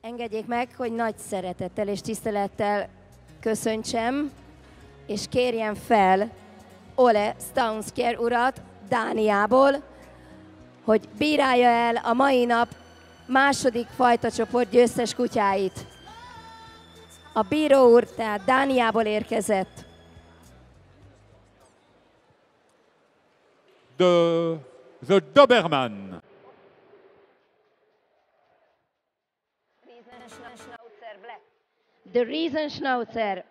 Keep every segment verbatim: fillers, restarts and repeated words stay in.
Engedjék meg, hogy nagy szeretettel és tisztelettel köszöntsem, és kérjem fel Ole Staunskier urat Dániából, hogy bírálja el a mai nap második fajtacsoport győztes kutyáit. A bíró úr tehát Dániából érkezett. The, the Doberman. The Riesenschnauzer.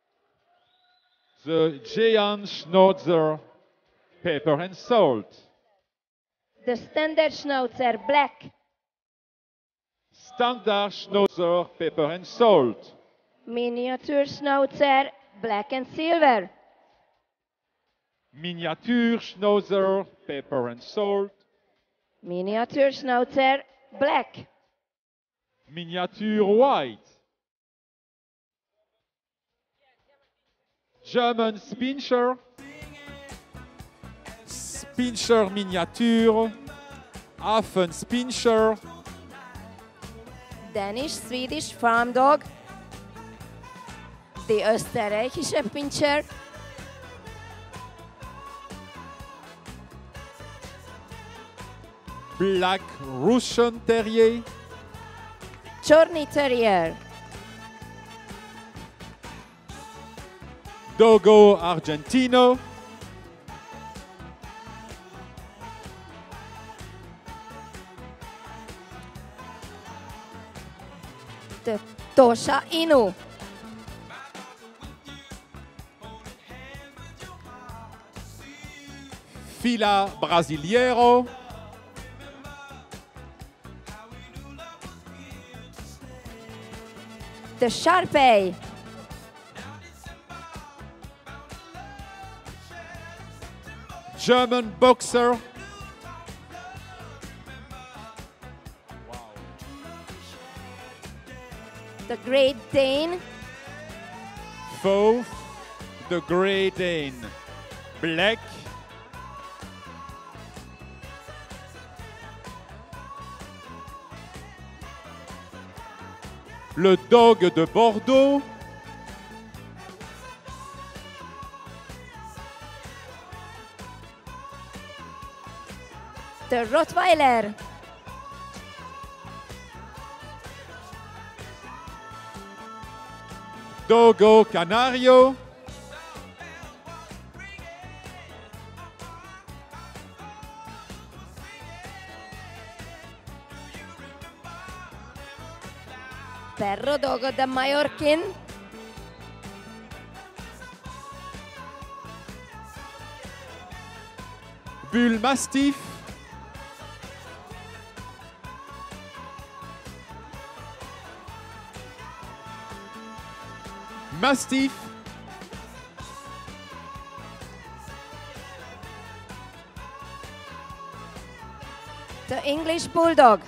The Giant Schnauzer, Pepper and Salt. The Standard Schnauzer Black. Standard Schnauzer, Pepper and Salt. Miniature Schnauzer Black and Silver. Miniature Schnauzer, Pepper and Salt. Miniature Schnauzer Black. Miniature White. German Pinscher. Pinscher Miniature. Affen Pinscher. Danish Swedish Farm Dog. The Österreichische Pinscher. Black Russian Terrier. Chorny Terrier. Dogo Argentino. The Tosha Inu. Fila Brasileiro. The Sharpei. German Boxer. The Great Dane. Fauve. The Great Dane. Black. Le Dog de Bordeaux. The Rottweiler. Dogo Canario. Perro Dogo de Mallorquin. Bull Mastiff. Mastiff. The English Bulldog.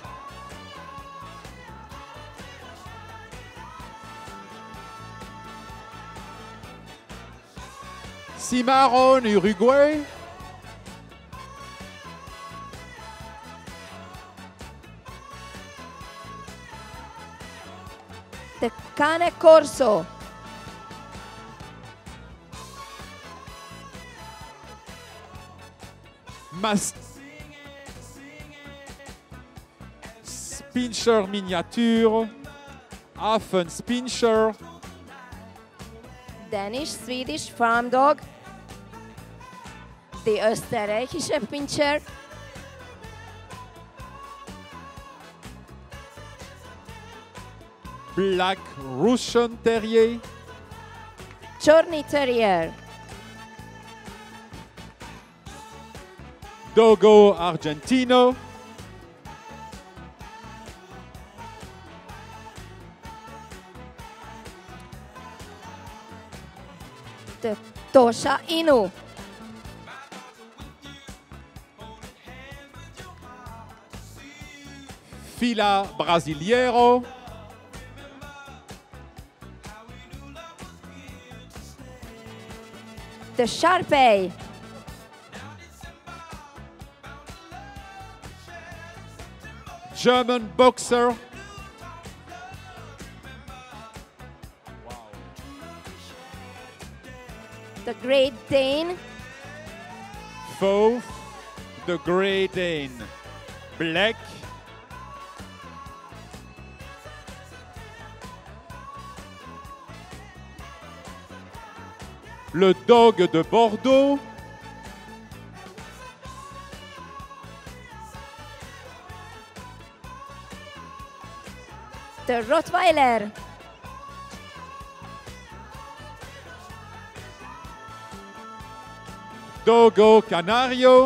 Cimarron Uruguay. The Cane Corso. Mast. Pinscher Miniature. Affen Pinscher. Danish Swedish Farm Dog. The Österreichische Pinscher. Black Russian Terrier. Chorny Terrier. Dogo Argentino. The Tosha Inu. Fila Brasileiro. The Sharpei. German Boxer. The Great Dane. Fauve, the Great Dane. Black, le Dog de Bordeaux. The Rottweiler. Dogo Canario.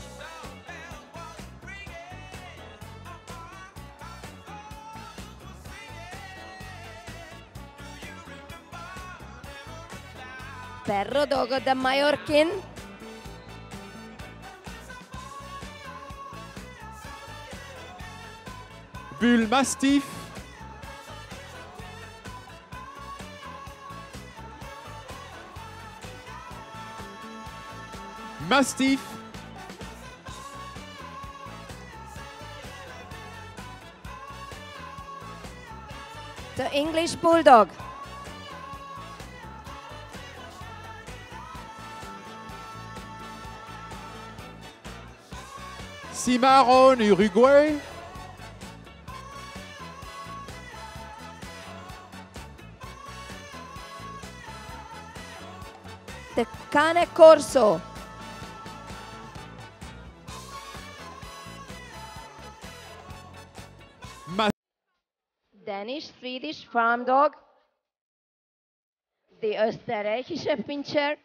Perro Dogo de Mallorquin. Bull Mastiff. Mastiff. The English Bulldog. Cimarron, Uruguay. The Cane Corso. Ma Danish Swedish Farm Dog. The Österreichische Pinscher.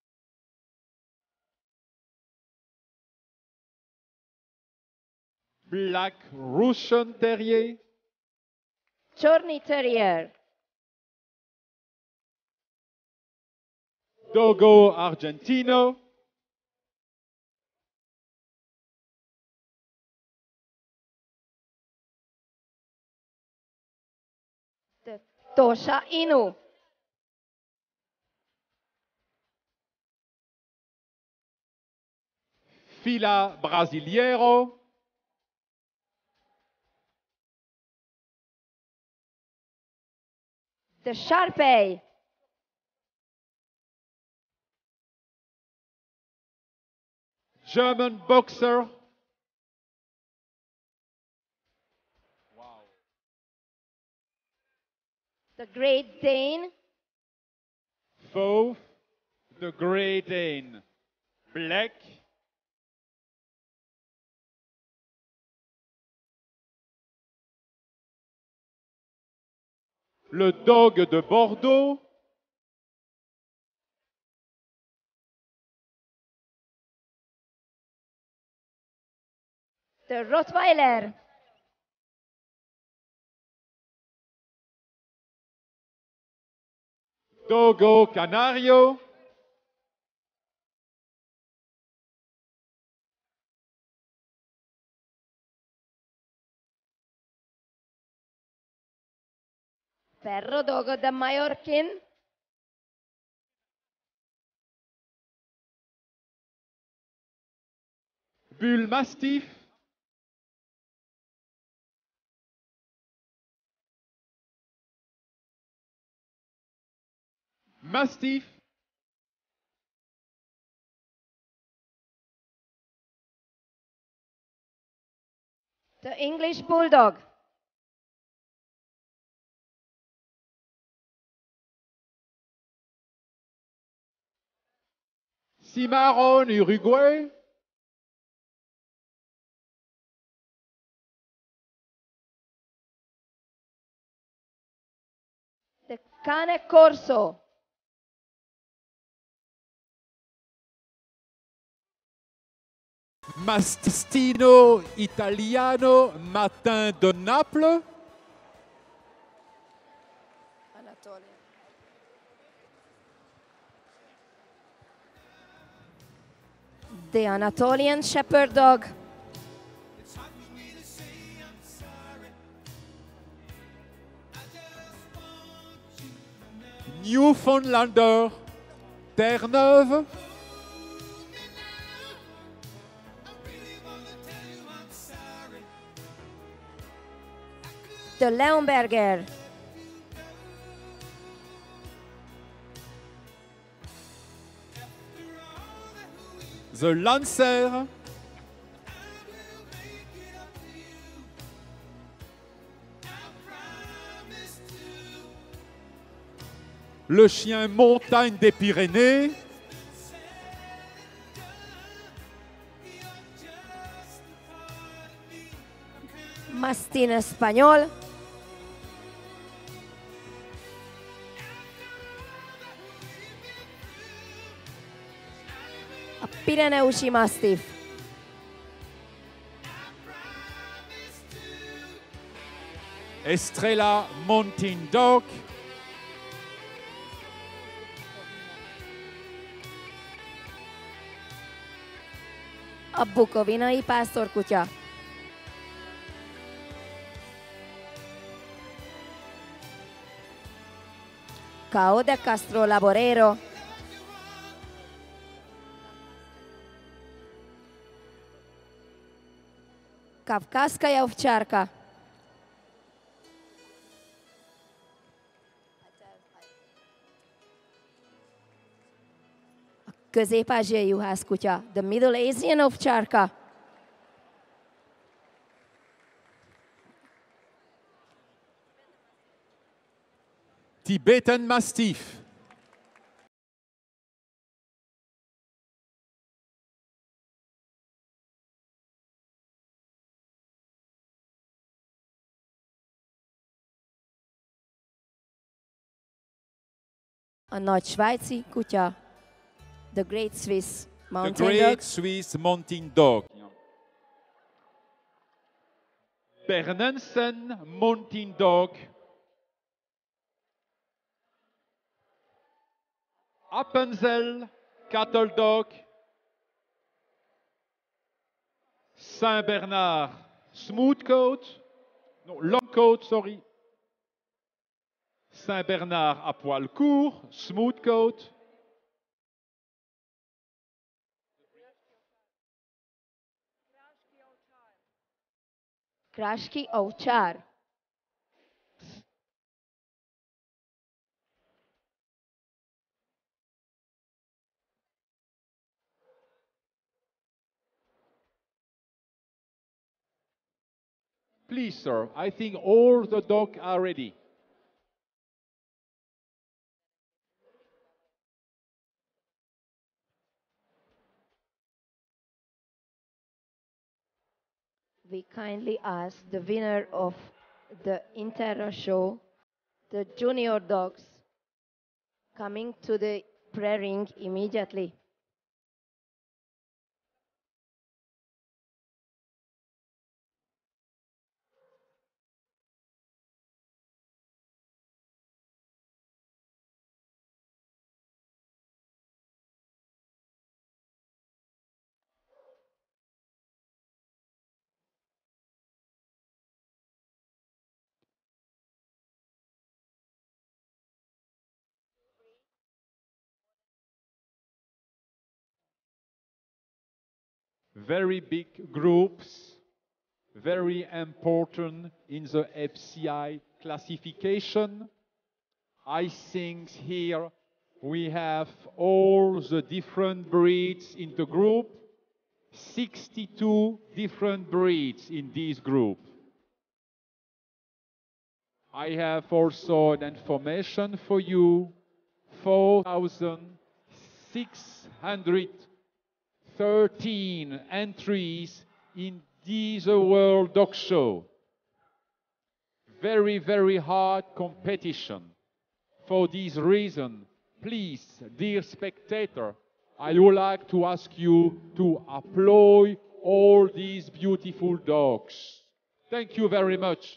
Black Russian Terrier. Chorny Terrier. Dogo Argentino. The Tosha Inu. Fila Brasileiro. The Sharpei. German Boxer. The Great Dane. Fauve, the Great Dane. Black. Le Dog de Bordeaux. The Rottweiler. Dogo Canario. Perro Dogo de Mallorquin. Bull Mastiff. Mastiff. The English Bulldog. Cimarron, Uruguay. The Cane Corso. Mastino Italiano, Matin de Naples. Anatolia. The Anatolian Shepherd Dog. Newfoundlander, Terre-Neuve. The Leonberger. The Lancer. Le chien montagne des Pyrénées. Mastin Español. A Pireneusi Mastiff. Estrella Mountain Dog. A bukovinai pásztorkutya. Cao de Castro Laborero. Kavkazskaya ovčárka. A közép-ázsiai juhászkutya. The Middle Asian ovčárka. Tibetan Mastiff. A nagy svájci kutya. The Great Swiss The Mountain Great Dog. Swiss Mountain Dog. Bernensen Mountain Dog. Appenzell Cattle Dog. Saint-Bernard Smooth Coat. Non, Long Coat, sorry. Saint-Bernard à poil court, Smooth Coat. Krashki ovčár. Please, sir, I think all the dogs are ready. We kindly ask the winner of the Interra show, the junior dogs, coming to the prayer ring immediately. Very big groups, very important in the F C I classification. I think here we have all the different breeds in the group, sixty-two different breeds in this group. I have also an information for you, four thousand six hundred thirteen entries in this World Dog Show. Very, very hard competition. For this reason, please, dear spectator, I would like to ask you to applaud all these beautiful dogs. Thank you very much.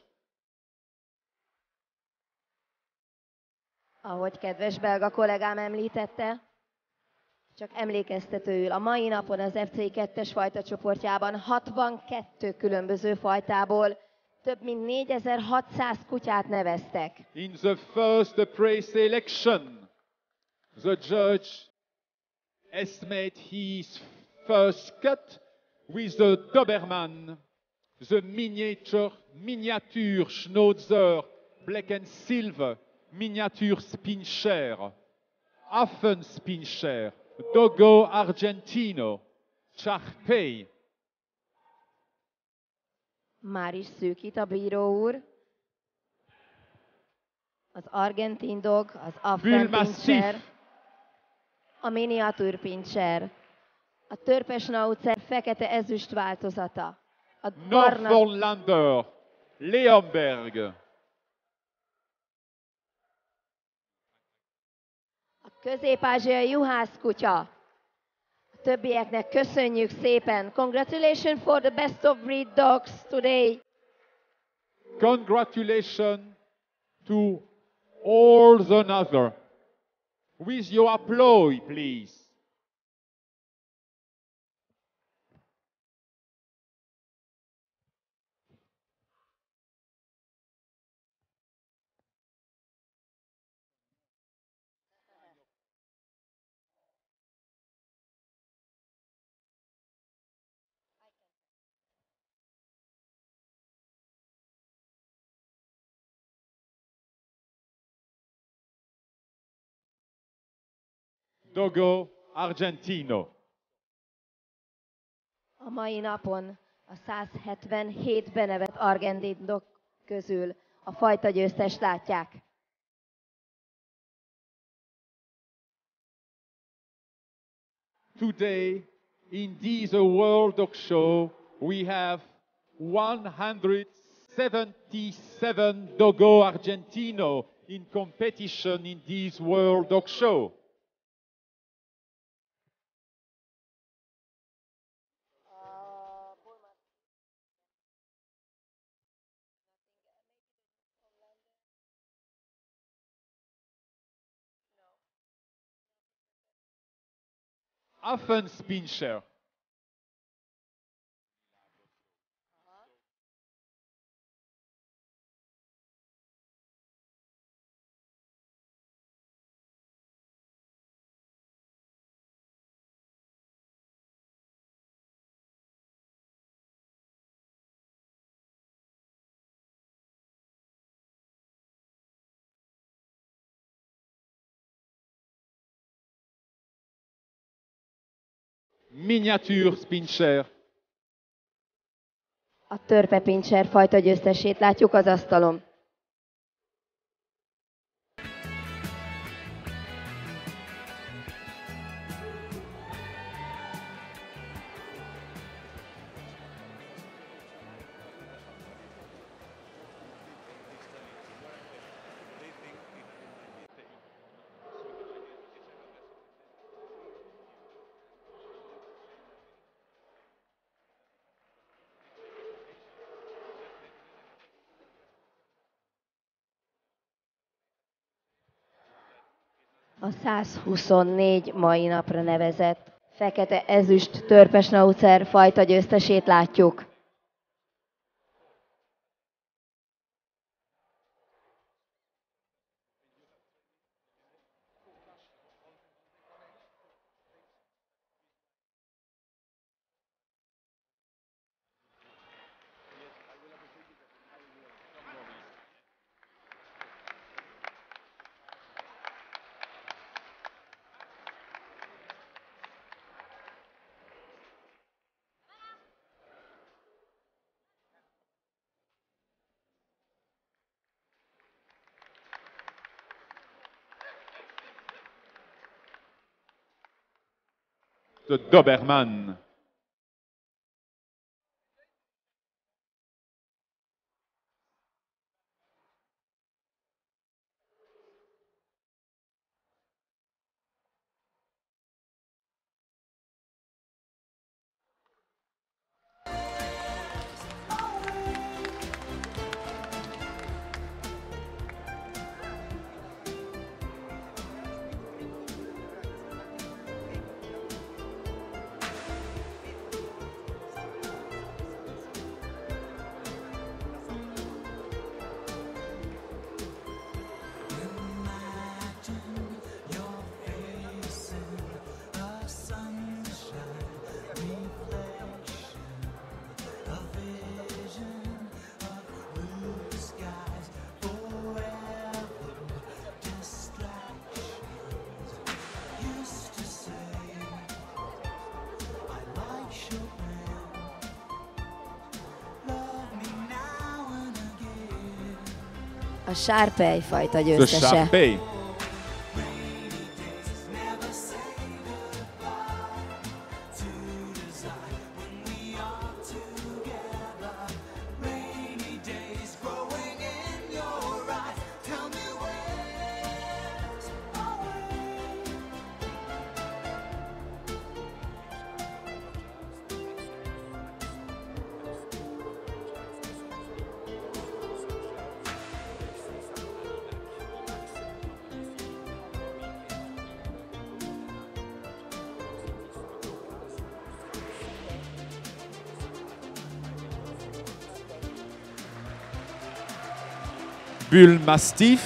Ahogy kedves belga kollégám említette, csak emlékeztetőül, a mai napon az F C I kettes fajta csoportjában hatvankettő különböző fajtából több mint négyezer-hatszáz kutyát neveztek. In the first pre-selection, the judge estimated his first cut with the Doberman, the miniature, miniature Schnauzer, black and silver, miniature Pinscher, Affen Pinscher, Dogo Argentino, Charpey. Már is szűkít a bíró úr. Az argentin dog, az afghan pincser, a miniatűr pincser, a törpesnauzer fekete ezüst változata, a barna Northernlander, Leonberg. a közép-ázsiai juhászkutya. A többieknek köszönjük szépen. Congratulations for the best of breed dogs today. Congratulations to all the other. With your applause, please. Dogo Argentino. A mai napon a száz hetvenhét benevet argentin dog közül a fajta győztest látják. Today, in this World Dog Show, we have one hundred seventy-seven Dogo Argentino in competition in this World Dog Show. Affenspinscher. Miniature Pinscher. A törpe pincser fajta győztesét látjuk az asztalon. A száz huszonnégy mai napra nevezett fekete ezüst törpesnauzer fajta győztesét látjuk. De Doberman. A Sharpei fajta The győztese. Sharpei. Bull Mastiff.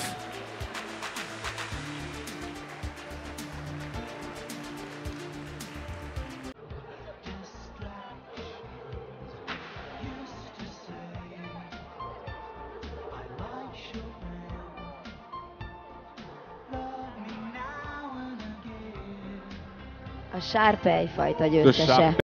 A Sharpei fajta The győztese. Sharpei.